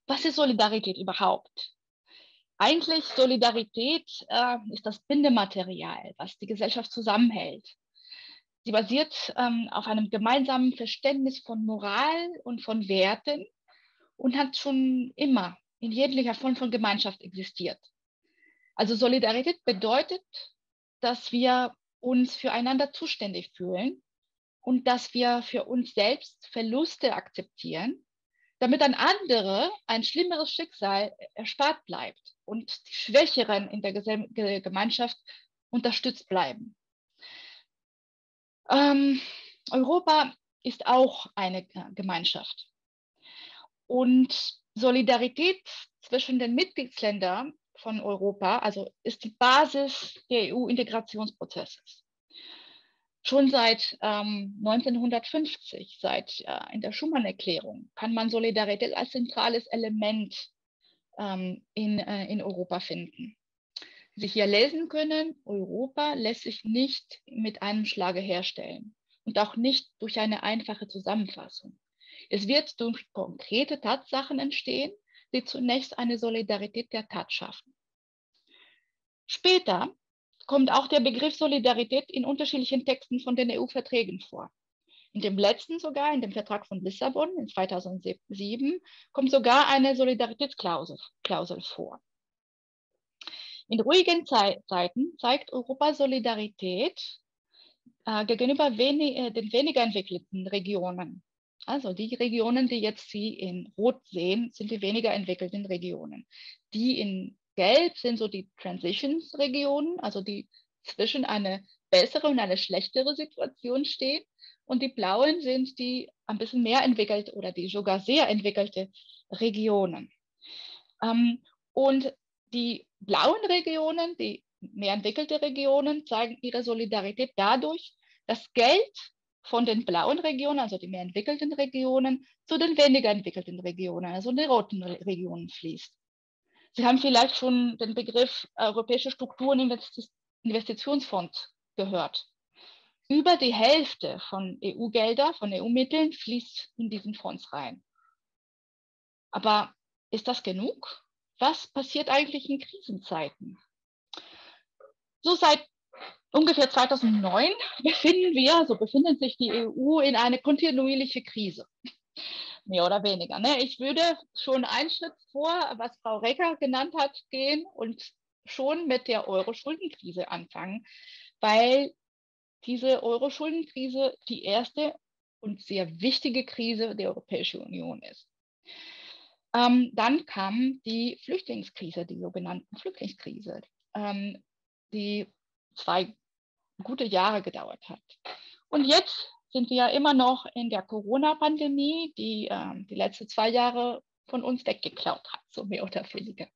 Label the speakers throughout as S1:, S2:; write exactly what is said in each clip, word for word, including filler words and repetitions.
S1: Was ist Solidarität überhaupt? Eigentlich Solidarität äh, ist das Bindematerial, was die Gesellschaft zusammenhält. Sie basiert ähm, auf einem gemeinsamen Verständnis von Moral und von Werten und hat schon immer in jeglicher Form von Gemeinschaft existiert. Also Solidarität bedeutet, dass wir uns füreinander zuständig fühlen und dass wir für uns selbst Verluste akzeptieren, damit ein anderer ein schlimmeres Schicksal erspart bleibt und die Schwächeren in der Gemeinschaft unterstützt bleiben. Ähm, Europa ist auch eine Gemeinschaft. Und Solidarität zwischen den Mitgliedsländern von Europa, also ist die Basis der E U-Integrationsprozesses. Schon seit ähm, neunzehnhundertfünfzig, seit äh, in der Schuman-Erklärung, kann man Solidarität als zentrales Element ähm, in, äh, in Europa finden. Sie hier lesen können, Europa lässt sich nicht mit einem Schlage herstellen und auch nicht durch eine einfache Zusammenfassung. Es wird durch konkrete Tatsachen entstehen, die zunächst eine Solidarität der Tat schaffen. Später kommt auch der Begriff Solidarität in unterschiedlichen Texten von den E U-Verträgen vor. In dem letzten sogar, in dem Vertrag von Lissabon in zweitausendsieben, kommt sogar eine Solidaritätsklausel Klausel vor. In ruhigen Ze Zeiten zeigt Europa Solidarität äh, gegenüber wenig, äh, den weniger entwickelten Regionen. Also die Regionen, die jetzt Sie in Rot sehen, sind die weniger entwickelten Regionen. Die in Gelb sind so die Transitions-Regionen, also die zwischen eine bessere und eine schlechtere Situation stehen. Und die blauen sind die ein bisschen mehr entwickelt oder die sogar sehr entwickelte Regionen. Ähm, und die blauen Regionen, die mehr entwickelte Regionen, zeigen ihre Solidarität dadurch, dass Geld von den blauen Regionen, also die mehr entwickelten Regionen, zu den weniger entwickelten Regionen, also den roten Regionen fließt. Sie haben vielleicht schon den Begriff Europäische Struktur- und Investitionsfonds gehört. Über die Hälfte von E U-Gelder, von E U-Mitteln fließt in diesen Fonds rein. Aber ist das genug? Was passiert eigentlich in Krisenzeiten? So seit ungefähr zweitausendneun befinden wir, so befindet sich die E U in eine kontinuierliche Krise. Mehr oder weniger. Ne? Ich würde schon einen Schritt vor, was Frau Recker genannt hat, gehen und schon mit der Euro-Schuldenkrise anfangen, weil diese Euro-Schuldenkrise die erste und sehr wichtige Krise der Europäischen Union ist. Ähm, dann kam die Flüchtlingskrise, die sogenannten Flüchtlingskrise, ähm, die zwei gute Jahre gedauert hat. Und jetzt sind wir ja immer noch in der Corona-Pandemie, die ähm, die letzten zwei Jahre von uns weggeklaut hat, so mehr oder weniger.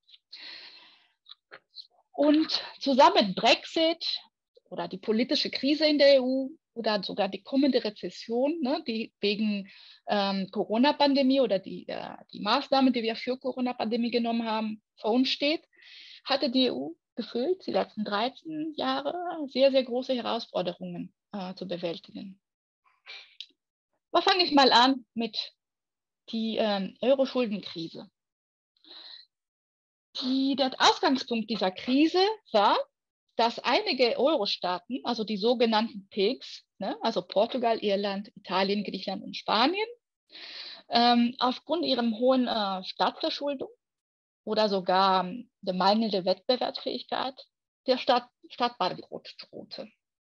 S1: Und zusammen mit Brexit oder die politische Krise in der E U oder sogar die kommende Rezession, ne, die wegen ähm, Corona-Pandemie oder die, äh, die Maßnahmen, die wir für Corona-Pandemie genommen haben, vor uns steht, hatte die E U gefühlt die letzten dreizehn Jahre sehr, sehr große Herausforderungen äh, zu bewältigen. Aber fange ich mal an mit der ähm, Euro-Schuldenkrise. Die, der Ausgangspunkt dieser Krise war, dass einige Euro-Staaten, also die sogenannten P I G S, ne, also Portugal, Irland, Italien, Griechenland und Spanien, ähm, aufgrund ihrer hohen äh, Staatsverschuldung oder sogar ähm, der mangelnden Wettbewerbsfähigkeit der Staat, Staatsbankrott drohte.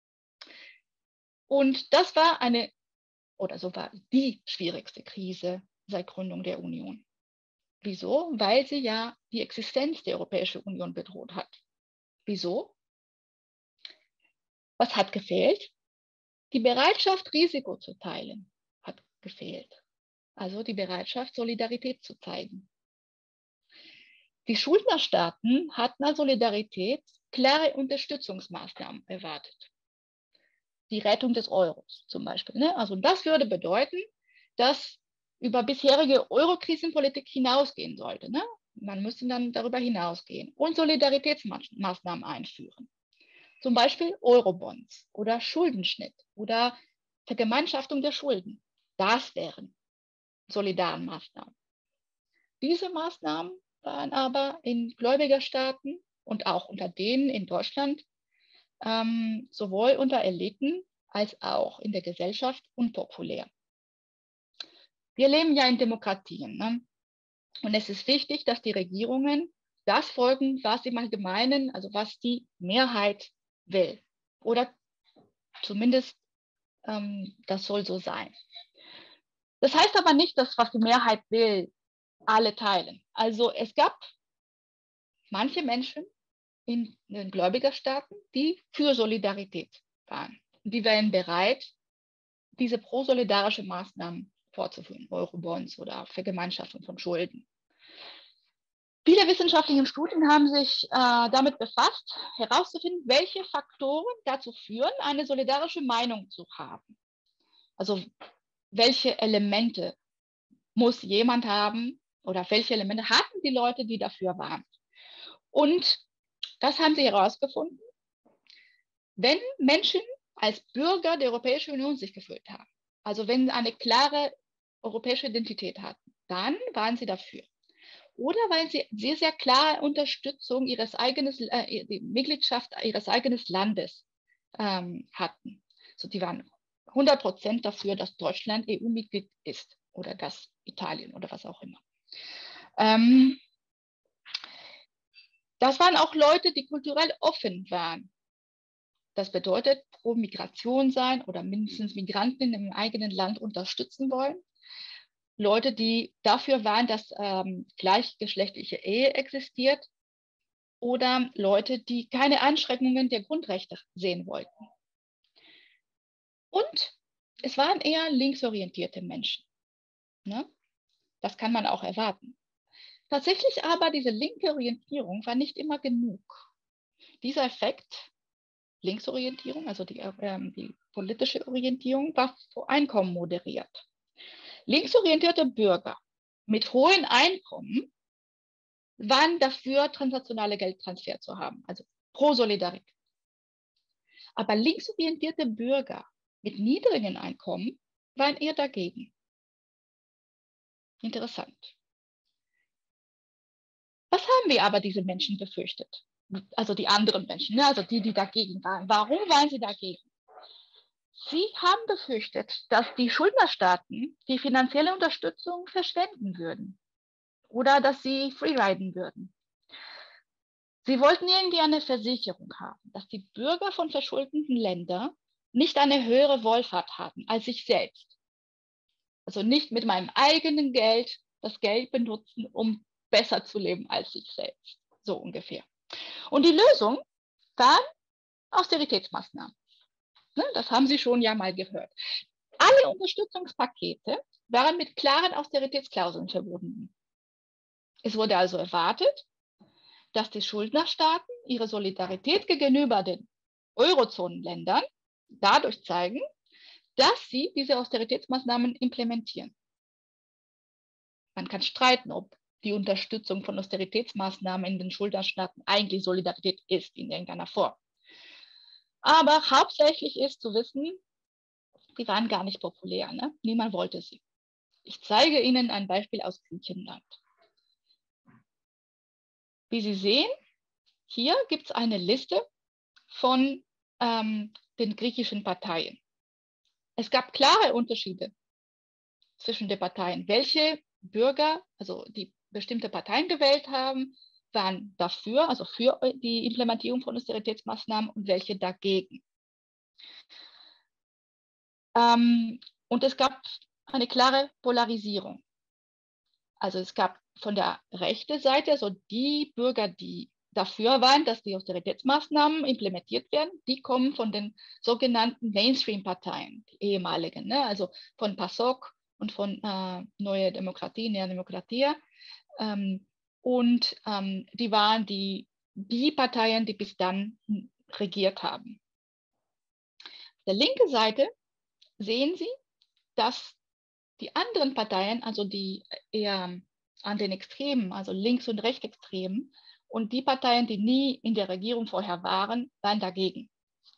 S1: Und das war eine, oder so war die schwierigste Krise seit Gründung der Union. Wieso? Weil sie ja die Existenz der Europäischen Union bedroht hat. Wieso? Was hat gefehlt? Die Bereitschaft, Risiko zu teilen, hat gefehlt. Also die Bereitschaft, Solidarität zu zeigen. Die Schuldnerstaaten hatten als Solidarität klare Unterstützungsmaßnahmen erwartet. Die Rettung des Euros zum Beispiel. Ne? Also das würde bedeuten, dass über bisherige Euro-Krisenpolitik hinausgehen sollte. Ne? Man müsste dann darüber hinausgehen und Solidaritätsmaßnahmen einführen. Zum Beispiel Eurobonds oder Schuldenschnitt oder Vergemeinschaftung der Schulden. Das wären solidaren Maßnahmen. Diese Maßnahmen waren aber in Gläubigerstaaten und auch unter denen in Deutschland ähm, sowohl unter Eliten als auch in der Gesellschaft unpopulär. Wir leben ja in Demokratien, ne? Und es ist wichtig, dass die Regierungen das folgen, was im Allgemeinen, also was die Mehrheit will. Oder zumindest ähm, das soll so sein. Das heißt aber nicht, dass was die Mehrheit will, alle teilen. Also es gab manche Menschen in den Gläubigerstaaten, die für Solidarität waren. Die wären bereit, diese prosolidarische Maßnahmen fortzuführen, Eurobonds oder Vergemeinschaftung von Schulden. Viele wissenschaftliche Studien haben sich äh, damit befasst, herauszufinden, welche Faktoren dazu führen, eine solidarische Meinung zu haben. Also welche Elemente muss jemand haben oder welche Elemente hatten die Leute, die dafür waren. Und das haben sie herausgefunden, wenn Menschen als Bürger der Europäischen Union sich gefühlt haben, also wenn sie eine klare europäische Identität hatten, dann waren sie dafür. Oder weil sie sehr, sehr klare Unterstützung ihres eigenen, äh, die Mitgliedschaft ihres eigenen Landes ähm, hatten. Also die waren hundert Prozent dafür, dass Deutschland E U-Mitglied ist oder dass Italien oder was auch immer. Ähm, das waren auch Leute, die kulturell offen waren. Das bedeutet, pro Migration sein oder mindestens Migranten im eigenen Land unterstützen wollen. Leute, die dafür waren, dass ähm, gleichgeschlechtliche Ehe existiert, oder Leute, die keine Einschränkungen der Grundrechte sehen wollten. Und es waren eher linksorientierte Menschen. Ne? Das kann man auch erwarten. Tatsächlich aber diese linke Orientierung war nicht immer genug. Dieser Effekt, Linksorientierung, also die, äh, die politische Orientierung, war vor Einkommen moderiert. Linksorientierte Bürger mit hohen Einkommen waren dafür, transnationale Geldtransfer zu haben, also pro Solidarität. Aber linksorientierte Bürger mit niedrigen Einkommen waren eher dagegen. Interessant. Was haben wir aber diese Menschen befürchtet? Also die anderen Menschen, also die, die dagegen waren. Warum waren sie dagegen? Sie haben befürchtet, dass die Schuldnerstaaten die finanzielle Unterstützung verschwenden würden oder dass sie freeriden würden. Sie wollten irgendwie eine Versicherung haben, dass die Bürger von verschuldeten Ländern nicht eine höhere Wohlfahrt haben als sich selbst. Also nicht mit meinem eigenen Geld das Geld benutzen, um besser zu leben als ich selbst. So ungefähr. Und die Lösung waren Austeritätsmaßnahmen. Ne, das haben Sie schon ja mal gehört. Alle Unterstützungspakete waren mit klaren Austeritätsklauseln verbunden. Es wurde also erwartet, dass die Schuldnerstaaten ihre Solidarität gegenüber den Eurozonenländern dadurch zeigen, dass sie diese Austeritätsmaßnahmen implementieren. Man kann streiten, ob die Unterstützung von Austeritätsmaßnahmen in den Schuldnerstaaten eigentlich Solidarität ist in irgendeiner Form. Aber hauptsächlich ist zu wissen, die waren gar nicht populär. Ne? Niemand wollte sie. Ich zeige Ihnen ein Beispiel aus Griechenland. Wie Sie sehen, hier gibt es eine Liste von ähm, den griechischen Parteien. Es gab klare Unterschiede zwischen den Parteien. Welche Bürger, also die bestimmte Parteien gewählt haben, waren dafür, also für die Implementierung von Austeritätsmaßnahmen und welche dagegen. Ähm, und es gab eine klare Polarisierung. Also es gab von der rechten Seite, also die Bürger, die dafür waren, dass die Austeritätsmaßnahmen implementiert werden, die kommen von den sogenannten Mainstream-Parteien, die ehemaligen, ne? Also von PASOK und von äh, Neue Demokratie, Nea Demokratia. Ähm, und ähm, die waren die, die Parteien, die bis dann regiert haben. Auf der linken Seite sehen Sie, dass die anderen Parteien, also die eher an den Extremen, also links- und rechtsextremen, und die Parteien, die nie in der Regierung vorher waren, waren dagegen.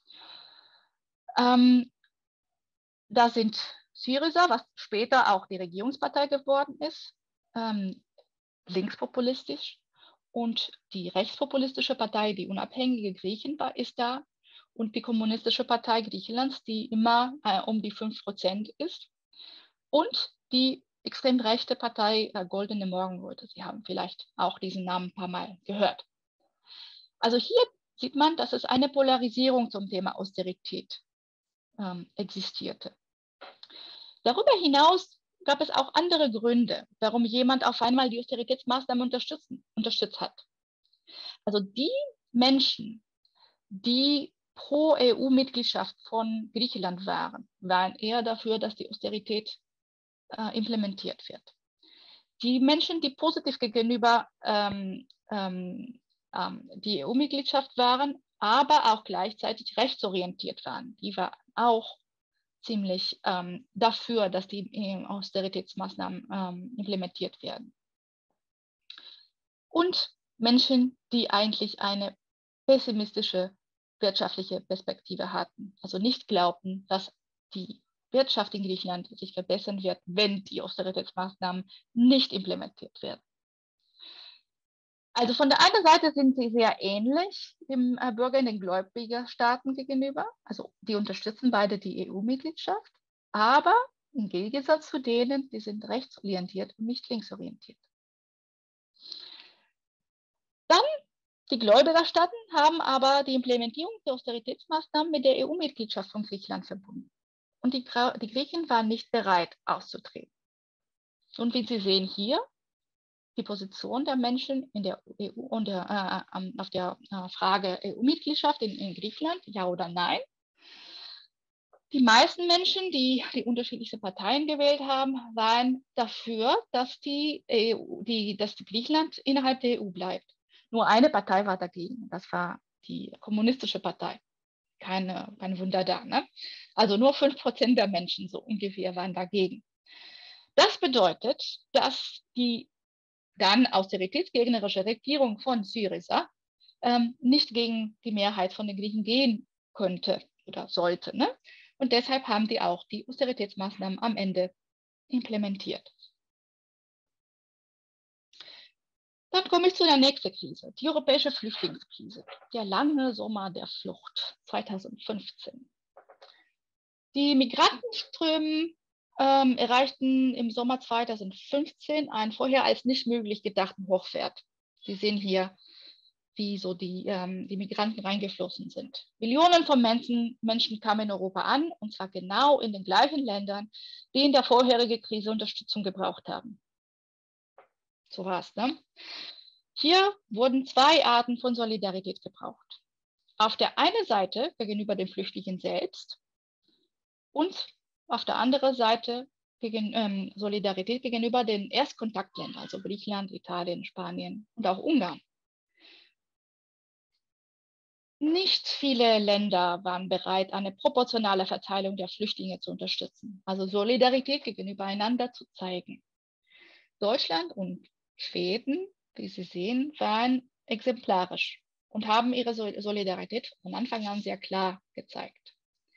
S1: Ähm, da sind Syriza, was später auch die Regierungspartei geworden ist, ähm, linkspopulistisch und die rechtspopulistische Partei, die unabhängige Griechen, ist da und die kommunistische Partei Griechenlands, die immer äh, um die fünf Prozent ist und die extrem rechte Partei äh, Goldene Morgenröte. Sie haben vielleicht auch diesen Namen ein paar Mal gehört. Also hier sieht man, dass es eine Polarisierung zum Thema Austerität ähm, existierte. Darüber hinaus gab es auch andere Gründe, warum jemand auf einmal die Austeritätsmaßnahmen unterstützen, unterstützt hat. Also die Menschen, die pro E U-Mitgliedschaft von Griechenland waren, waren eher dafür, dass die Austerität äh, implementiert wird. Die Menschen, die positiv gegenüber ähm, ähm, ähm, die E U-Mitgliedschaft waren, aber auch gleichzeitig rechtsorientiert waren, die waren auch ziemlich ähm, dafür, dass die äh, Austeritätsmaßnahmen ähm, implementiert werden. Und Menschen, die eigentlich eine pessimistische wirtschaftliche Perspektive hatten, also nicht glaubten, dass die Wirtschaft in Griechenland sich verbessern wird, wenn die Austeritätsmaßnahmen nicht implementiert werden. Also von der einen Seite sind sie sehr ähnlich dem äh, Bürger in den Gläubigerstaaten gegenüber. Also die unterstützen beide die E U-Mitgliedschaft, aber im Gegensatz zu denen, die sind rechtsorientiert und nicht linksorientiert. Dann die Gläubigerstaaten haben aber die Implementierung der Austeritätsmaßnahmen mit der E U-Mitgliedschaft von Griechenland verbunden. Und die, die Griechen waren nicht bereit, auszutreten. Und wie Sie sehen hier, die Position der Menschen in der E U und der, äh, auf der äh, Frage E U-Mitgliedschaft in, in Griechenland, ja oder nein. Die meisten Menschen, die die unterschiedlichsten Parteien gewählt haben, waren dafür, dass, die E U, die, dass die Griechenland innerhalb der E U bleibt. Nur eine Partei war dagegen, das war die kommunistische Partei. Keine, kein Wunder da. Ne? Also nur fünf Prozent der Menschen so ungefähr waren dagegen. Das bedeutet, dass die dann austeritätsgegnerische Regierung von Syriza ähm, nicht gegen die Mehrheit von den Griechen gehen könnte oder sollte. Ne? Und deshalb haben die auch die Austeritätsmaßnahmen am Ende implementiert. Dann komme ich zu der nächsten Krise, die europäische Flüchtlingskrise, der lange Sommer der Flucht zweitausendfünfzehn. Die Migrantenströme ähm, erreichten im Sommer zweitausendfünfzehn einen vorher als nicht möglich gedachten Hochwert. Sie sehen hier, wie so die, ähm, die Migranten reingeflossen sind. Millionen von Menschen, Menschen kamen in Europa an, und zwar genau in den gleichen Ländern, die in der vorherigen Krise Unterstützung gebraucht haben. So war es, ne? Hier wurden zwei Arten von Solidarität gebraucht. Auf der einen Seite gegenüber den Flüchtlingen selbst und auf der anderen Seite gegen, ähm, Solidarität gegenüber den Erstkontaktländern, also Griechenland, Italien, Spanien und auch Ungarn. Nicht viele Länder waren bereit, eine proportionale Verteilung der Flüchtlinge zu unterstützen, also Solidarität gegenüber einander zu zeigen. Deutschland und Schweden, wie Sie sehen, waren exemplarisch und haben ihre Solidarität von Anfang an sehr klar gezeigt.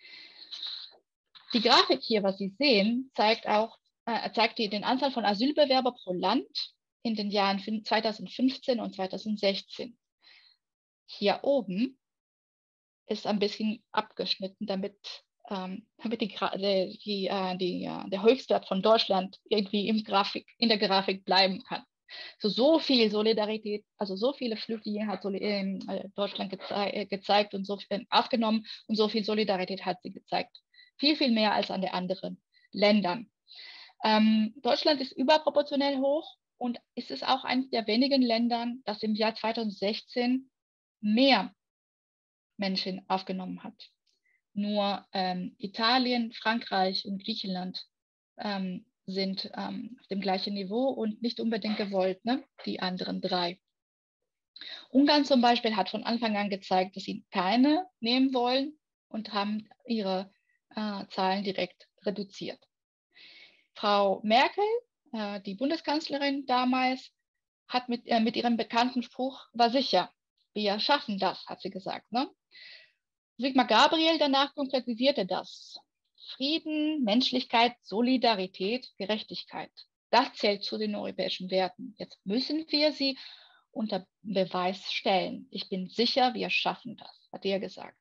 S1: Die Grafik hier, was Sie sehen, zeigt auch äh, zeigt die, den Anzahl von Asylbewerbern pro Land in den Jahren zweitausendfünfzehn und zweitausendsechzehn. Hier oben ist ein bisschen abgeschnitten, damit, ähm, damit die, die, die, äh, die, äh, der Höchstwert von Deutschland irgendwie im Grafik, in der Grafik bleiben kann. So, so viel Solidarität, also so viele Flüchtlinge hat äh, Deutschland gezei äh, gezeigt und so äh, aufgenommen und so viel Solidarität hat sie gezeigt. Viel, viel mehr als an den anderen Ländern. Ähm, Deutschland ist überproportionell hoch und ist es auch eines der wenigen Länder, das im Jahr zweitausendsechzehn mehr Menschen aufgenommen hat. Nur ähm, Italien, Frankreich und Griechenland ähm, sind ähm, auf dem gleichen Niveau und nicht unbedingt gewollt, ne? Die anderen drei. Ungarn zum Beispiel hat von Anfang an gezeigt, dass sie keine nehmen wollen und haben ihre äh, Zahlen direkt reduziert. Frau Merkel, äh, die Bundeskanzlerin damals, hat mit, äh, mit ihrem bekannten Spruch, war sicher, wir schaffen das, hat sie gesagt. Ne? Sigmar Gabriel danach konkretisierte das. Frieden, Menschlichkeit, Solidarität, Gerechtigkeit. Das zählt zu den europäischen Werten. Jetzt müssen wir sie unter Beweis stellen. Ich bin sicher, wir schaffen das, hat er gesagt.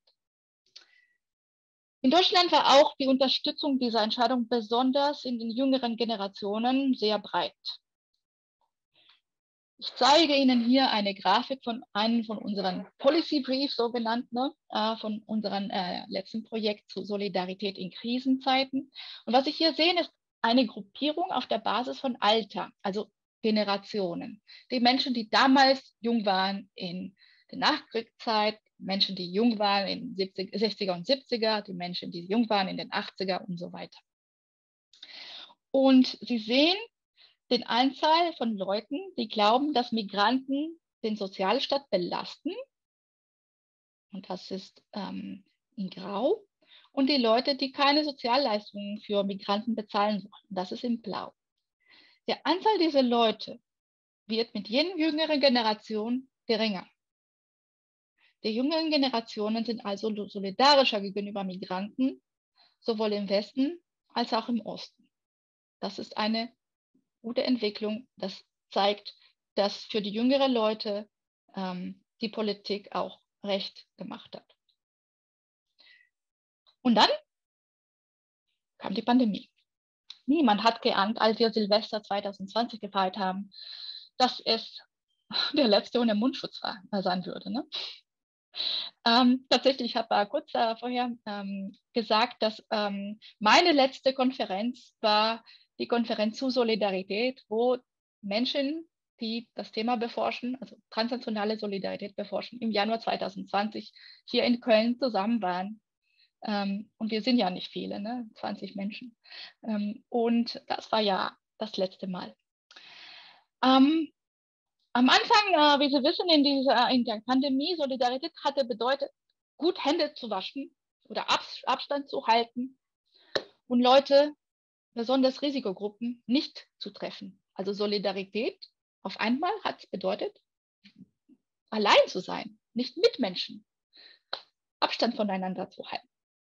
S1: In Deutschland war auch die Unterstützung dieser Entscheidung besonders in den jüngeren Generationen sehr breit. Ich zeige Ihnen hier eine Grafik von einem von unseren Policy Briefs, sogenannt, ne, äh, von unserem äh, letzten Projekt zu Solidarität in Krisenzeiten. Und was Sie hier sehen, ist eine Gruppierung auf der Basis von Alter, also Generationen. Die Menschen, die damals jung waren in der Nachkriegszeit, Menschen, die jung waren in den sechziger und siebziger, die Menschen, die jung waren in den achtziger und so weiter. Und Sie sehen den Anzahl von Leuten, die glauben, dass Migranten den Sozialstaat belasten. Und das ist ähm, in Grau. Und die Leute, die keine Sozialleistungen für Migranten bezahlen wollen. Das ist in Blau. Der Anzahl dieser Leute wird mit jeder jüngeren Generation geringer. Die jüngeren Generationen sind also solidarischer gegenüber Migranten, sowohl im Westen als auch im Osten. Das ist eine gute Entwicklung. Das zeigt, dass für die jüngeren Leute ähm, die Politik auch recht gemacht hat. Und dann kam die Pandemie. Niemand hat geahnt, als wir Silvester zwanzig zwanzig gefeiert haben, dass es der letzte ohne Mundschutz war, sein würde. Ne? Ähm, tatsächlich habe ich kurz äh, vorher ähm, gesagt, dass ähm, meine letzte Konferenz war die Konferenz zu Solidarität, wo Menschen, die das Thema beforschen, also transnationale Solidarität beforschen, im Januar zwanzig zwanzig hier in Köln zusammen waren. Ähm, und wir sind ja nicht viele, ne? zwanzig Menschen. Ähm, und das war ja das letzte Mal. Ähm, Am Anfang, äh, wie Sie wissen, in, dieser, in der Pandemie, Solidarität hatte bedeutet, gut Hände zu waschen oder Ab Abstand zu halten und Leute, besonders Risikogruppen, nicht zu treffen. Also Solidarität auf einmal hat bedeutet, allein zu sein, nicht mit Menschen, Abstand voneinander zu halten.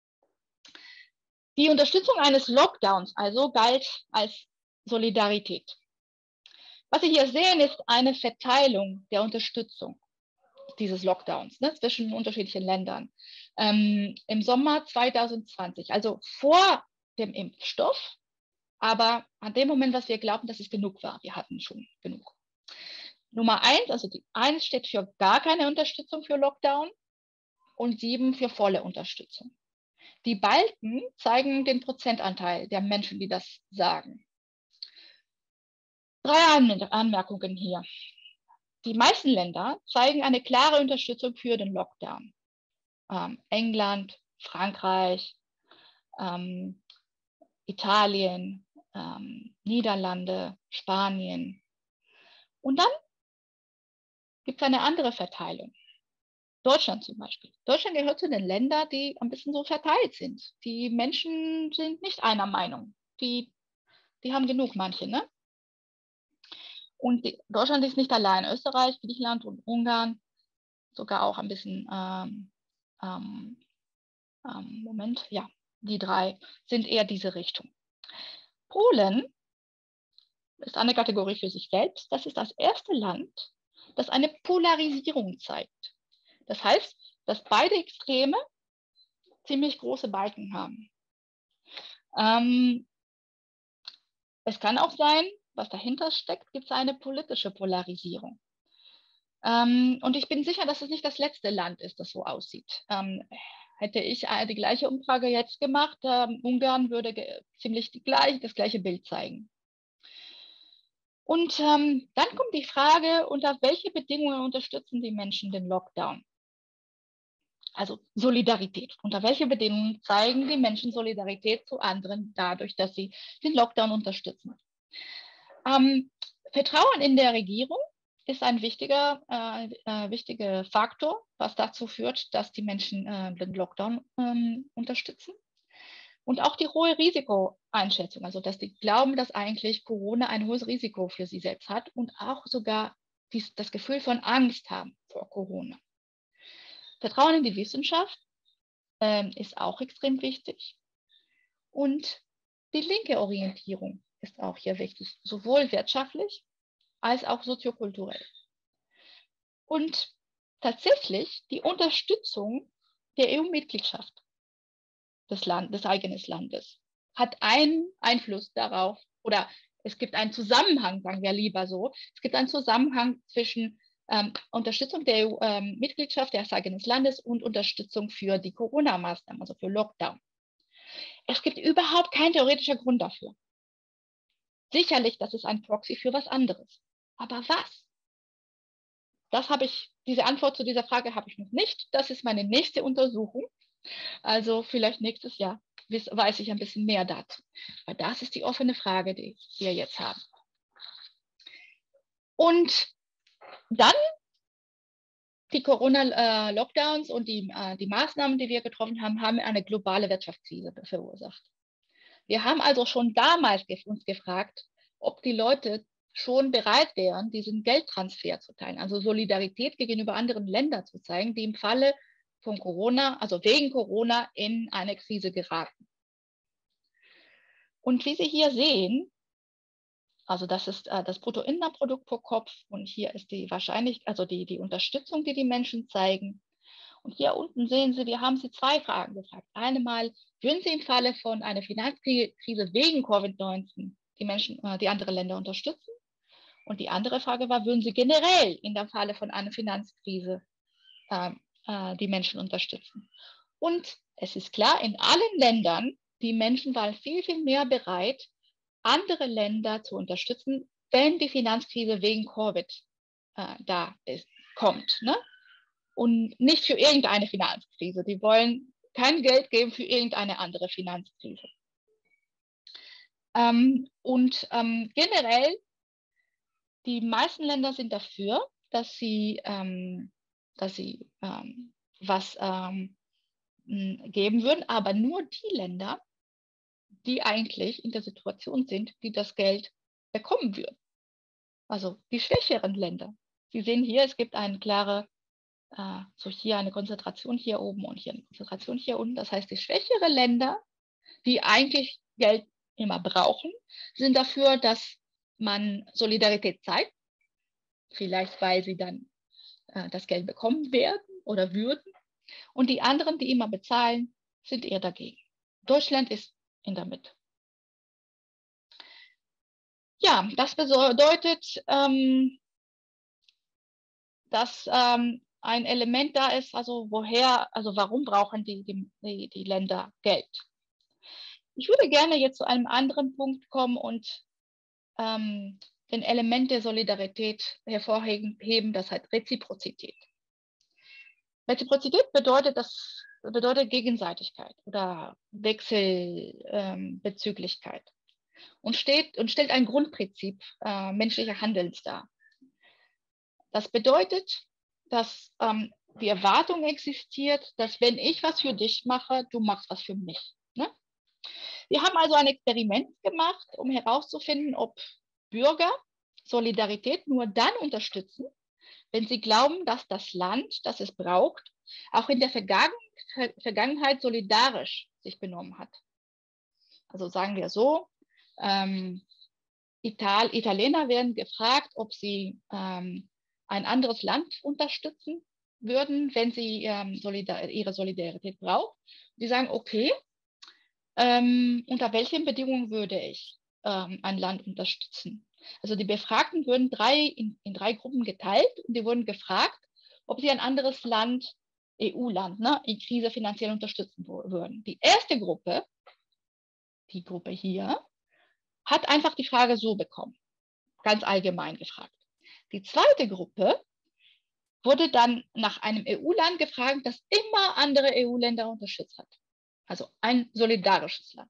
S1: Die Unterstützung eines Lockdowns also galt als Solidarität. Was Sie hier sehen, ist eine Verteilung der Unterstützung dieses Lockdowns ne, zwischen unterschiedlichen Ländern. Ähm, Im Sommer zwanzig zwanzig, also vor dem Impfstoff, aber an dem Moment, was wir glauben, dass es genug war. Wir hatten schon genug. Nummer eins, also die eins steht für gar keine Unterstützung für Lockdown und sieben für volle Unterstützung. Die Balken zeigen den Prozentanteil der Menschen, die das sagen. Drei Anmerkungen hier. Die meisten Länder zeigen eine klare Unterstützung für den Lockdown. Ähm, England, Frankreich, ähm, Italien, ähm, Niederlande, Spanien. Und dann gibt es eine andere Verteilung. Deutschland zum Beispiel. Deutschland gehört zu den Ländern, die ein bisschen so verteilt sind. Die Menschen sind nicht einer Meinung. Die, die haben genug, manche, ne? Und die, Deutschland ist nicht allein. Österreich, Griechenland und Ungarn, sogar auch ein bisschen, ähm, ähm, ähm, Moment, ja, die drei sind eher diese Richtung. Polen ist eine Kategorie für sich selbst. Das ist das erste Land, das eine Polarisierung zeigt. Das heißt, dass beide Extreme ziemlich große Balken haben. Ähm, es kann auch sein, was dahinter steckt, gibt es eine politische Polarisierung. Ähm, und ich bin sicher, dass es nicht das letzte Land ist, das so aussieht. Ähm, hätte ich die gleiche Umfrage jetzt gemacht, ähm, Ungarn würde ziemlich die gleich, das gleiche Bild zeigen. Und ähm, dann kommt die Frage, unter welche Bedingungen unterstützen die Menschen den Lockdown? Also Solidarität. Unter welche Bedingungen zeigen die Menschen Solidarität zu anderen dadurch, dass sie den Lockdown unterstützen? Ähm, Vertrauen in der Regierung ist ein wichtiger, äh, äh, wichtiger Faktor, was dazu führt, dass die Menschen äh, den Lockdown ähm, unterstützen. Und auch die hohe Risikoeinschätzung, also dass die glauben, dass eigentlich Corona ein hohes Risiko für sie selbst hat und auch sogar dies, das Gefühl von Angst haben vor Corona. Vertrauen in die Wissenschaft ähm, ist auch extrem wichtig. Und die linke Orientierung ist auch hier wichtig, sowohl wirtschaftlich als auch soziokulturell. Und tatsächlich die Unterstützung der E U-Mitgliedschaft des, Land, des eigenen Landes hat einen Einfluss darauf, oder es gibt einen Zusammenhang, sagen wir lieber so, es gibt einen Zusammenhang zwischen ähm, Unterstützung der E U-Mitgliedschaft ähm, des eigenen Landes und Unterstützung für die Corona-Maßnahmen, also für Lockdown. Es gibt überhaupt keinen theoretischen Grund dafür. Sicherlich, das ist ein Proxy für was anderes. Aber was? Das habe ich, diese Antwort zu dieser Frage habe ich noch nicht. Das ist meine nächste Untersuchung. Also vielleicht nächstes Jahr weiß ich ein bisschen mehr dazu. Weil das ist die offene Frage, die wir jetzt haben. Und dann die Corona-Lockdowns und die, äh, die Maßnahmen, die wir getroffen haben, haben eine globale Wirtschaftskrise verursacht. Wir haben also schon damals uns gefragt, ob die Leute schon bereit wären, diesen Geldtransfer zu teilen, also Solidarität gegenüber anderen Ländern zu zeigen, die im Falle von Corona, also wegen Corona, in eine Krise geraten. Und wie Sie hier sehen, also das ist äh, das Bruttoinlandprodukt pro Kopf und hier ist die Wahrscheinlichkeit, also die, die Unterstützung, die die Menschen zeigen. Und hier unten sehen Sie, wir haben Sie zwei Fragen gefragt. Einmal, würden Sie im Falle von einer Finanzkrise wegen Covid neunzehn die Menschen, äh, die anderen Länder unterstützen? Und die andere Frage war, würden Sie generell in dem Falle von einer Finanzkrise äh, äh, die Menschen unterstützen? Und es ist klar, in allen Ländern, die Menschen waren viel, viel mehr bereit, andere Länder zu unterstützen, wenn die Finanzkrise wegen Covid äh, da ist, kommt. Ne? Und nicht für irgendeine Finanzkrise. Die wollen kein Geld geben für irgendeine andere Finanzkrise. Ähm, und ähm, generell, die meisten Länder sind dafür, dass sie, ähm, dass sie ähm, was ähm, geben würden, aber nur die Länder, die eigentlich in der Situation sind, die das Geld bekommen würden. Also die schwächeren Länder. Sie sehen hier, es gibt eine klare, äh, so hier eine Konzentration hier oben und hier eine Konzentration hier unten. Das heißt, die schwächeren Länder, die eigentlich Geld immer brauchen, sind dafür, dass man Solidarität zeigt. Vielleicht, weil sie dann äh, das Geld bekommen werden oder würden. Und die anderen, die immer bezahlen, sind eher dagegen. Deutschland ist in der Mitte. Ja, das bedeutet, ähm, dass ähm, ein Element da ist, also woher, also warum brauchen die, die, die Länder Geld? Ich würde gerne jetzt zu einem anderen Punkt kommen und ähm, den Element der Solidarität hervorheben, das heißt Reziprozität. Reziprozität bedeutet, das bedeutet Gegenseitigkeit oder Wechselbezüglichkeit ähm, und, steht, und stellt ein Grundprinzip äh, menschlicher Handelns dar. Das bedeutet, dass ähm, die Erwartung existiert, dass wenn ich was für dich mache, du machst was für mich. Ne? Wir haben also ein Experiment gemacht, um herauszufinden, ob Bürger Solidarität nur dann unterstützen, wenn sie glauben, dass das Land, das es braucht, auch in der Vergangen Vergangenheit solidarisch sich benommen hat. Also sagen wir so, ähm, Ital Italiener werden gefragt, ob sie ähm, ein anderes Land unterstützen würden, wenn sie ähm, solidar ihre Solidarität brauchen. Die sagen, okay, ähm, unter welchen Bedingungen würde ich ähm, ein Land unterstützen? Also die Befragten wurden drei, in, in drei Gruppen geteilt und die wurden gefragt, ob sie ein anderes Land, E U-Land, ne, in Krise finanziell unterstützen würden. Die erste Gruppe, die Gruppe hier, hat einfach die Frage so bekommen, ganz allgemein gefragt. Die zweite Gruppe wurde dann nach einem E U-Land gefragt, das immer andere E U-Länder unterstützt hat. Also ein solidarisches Land.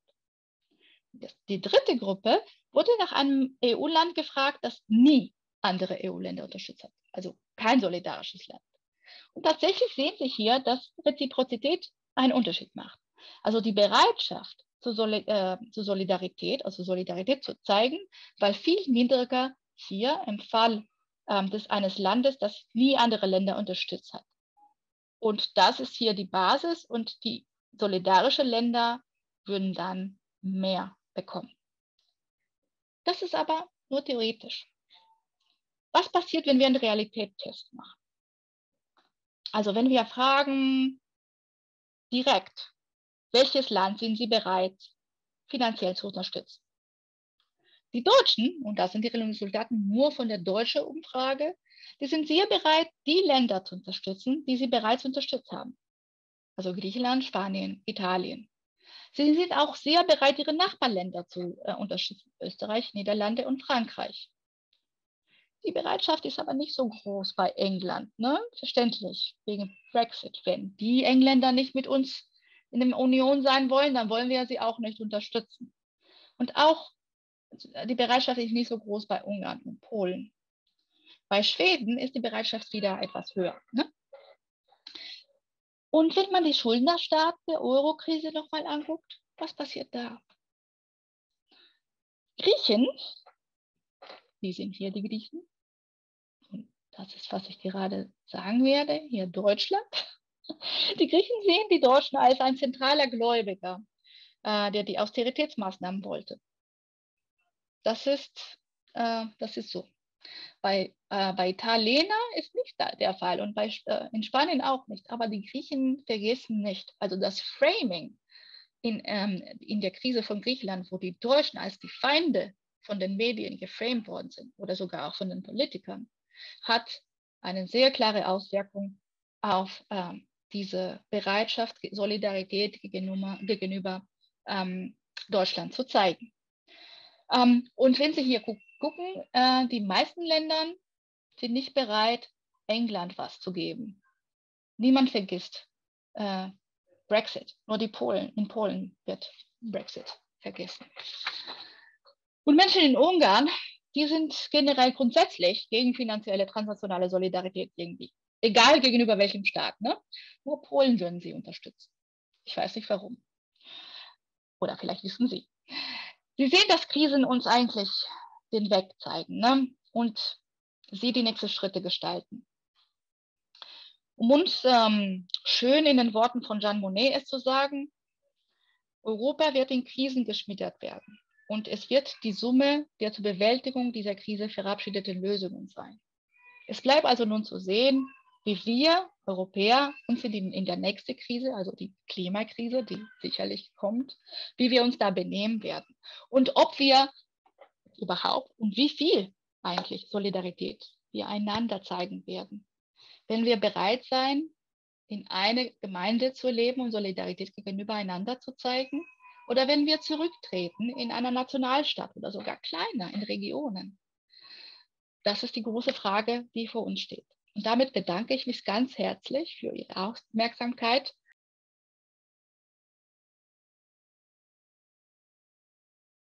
S1: Die dritte Gruppe wurde nach einem E U-Land gefragt, das nie andere E U-Länder unterstützt hat. Also kein solidarisches Land. Und tatsächlich sehen Sie hier, dass Reziprozität einen Unterschied macht. Also die Bereitschaft zur, Soli äh, zur Solidarität, also Solidarität zu zeigen, war viel niedriger hier im Fall ähm, des eines Landes, das nie andere Länder unterstützt hat. Und das ist hier die Basis und die solidarischen Länder würden dann mehr bekommen. Das ist aber nur theoretisch. Was passiert, wenn wir einen Realitätstest machen? Also wenn wir fragen direkt, welches Land sind Sie bereit, finanziell zu unterstützen? Die Deutschen, und das sind die Resultate nur von der deutschen Umfrage, die sind sehr bereit, die Länder zu unterstützen, die sie bereits unterstützt haben. Also Griechenland, Spanien, Italien. Sie sind auch sehr bereit, ihre Nachbarländer zu äh, unterstützen, Österreich, Niederlande und Frankreich. Die Bereitschaft ist aber nicht so groß bei England, ne? Verständlich, wegen Brexit. Wenn die Engländer nicht mit uns in der Union sein wollen, dann wollen wir sie auch nicht unterstützen. Und auch die Bereitschaft ist nicht so groß bei Ungarn und Polen. Bei Schweden ist die Bereitschaft wieder etwas höher. Ne? Und wenn man die Schuldnerstaaten der Euro-Krise nochmal anguckt, was passiert da? Griechen, die sind hier die Griechen, und das ist, was ich gerade sagen werde, hier Deutschland. Die Griechen sehen die Deutschen als ein zentraler Gläubiger, äh, der die Austeritätsmaßnahmen wollte. Das ist, äh, das ist so. Bei, äh, bei Italiener ist nicht der Fall und bei, äh, in Spanien auch nicht. Aber die Griechen vergessen nicht. Also das Framing in, ähm, in der Krise von Griechenland, wo die Deutschen als die Feinde von den Medien geframed worden sind oder sogar auch von den Politikern, hat eine sehr klare Auswirkung auf ähm, diese Bereitschaft, Solidarität gegenüber, gegenüber ähm, Deutschland zu zeigen. Ähm, und wenn Sie hier gu gucken, äh, die meisten Länder sind nicht bereit, England was zu geben. Niemand vergisst äh, Brexit, nur die Polen. In Polen wird Brexit vergessen. Und Menschen in Ungarn, die sind generell grundsätzlich gegen finanzielle transnationale Solidarität irgendwie. Egal gegenüber welchem Staat. Ne? Nur Polen würden sie unterstützen. Ich weiß nicht warum. Oder vielleicht wissen Sie. Sie sehen, dass Krisen uns eigentlich den Weg zeigen, ne? Und sie die nächsten Schritte gestalten. Um uns ähm, schön in den Worten von Jean Monnet es zu sagen, Europa wird in Krisen geschmiedet werden und es wird die Summe der zur Bewältigung dieser Krise verabschiedeten Lösungen sein. Es bleibt also nun zu sehen, wie wir Europäer uns in, die, in der nächsten Krise, also die Klimakrise, die sicherlich kommt, wie wir uns da benehmen werden und ob wir überhaupt und wie viel eigentlich Solidarität wir einander zeigen werden. Wenn wir bereit sein, in eine Gemeinde zu leben und Solidarität gegenüber einander zu zeigen, oder wenn wir zurücktreten in einer Nationalstadt oder sogar kleiner in Regionen. Das ist die große Frage, die vor uns steht. Und damit bedanke ich mich ganz herzlich für Ihre Aufmerksamkeit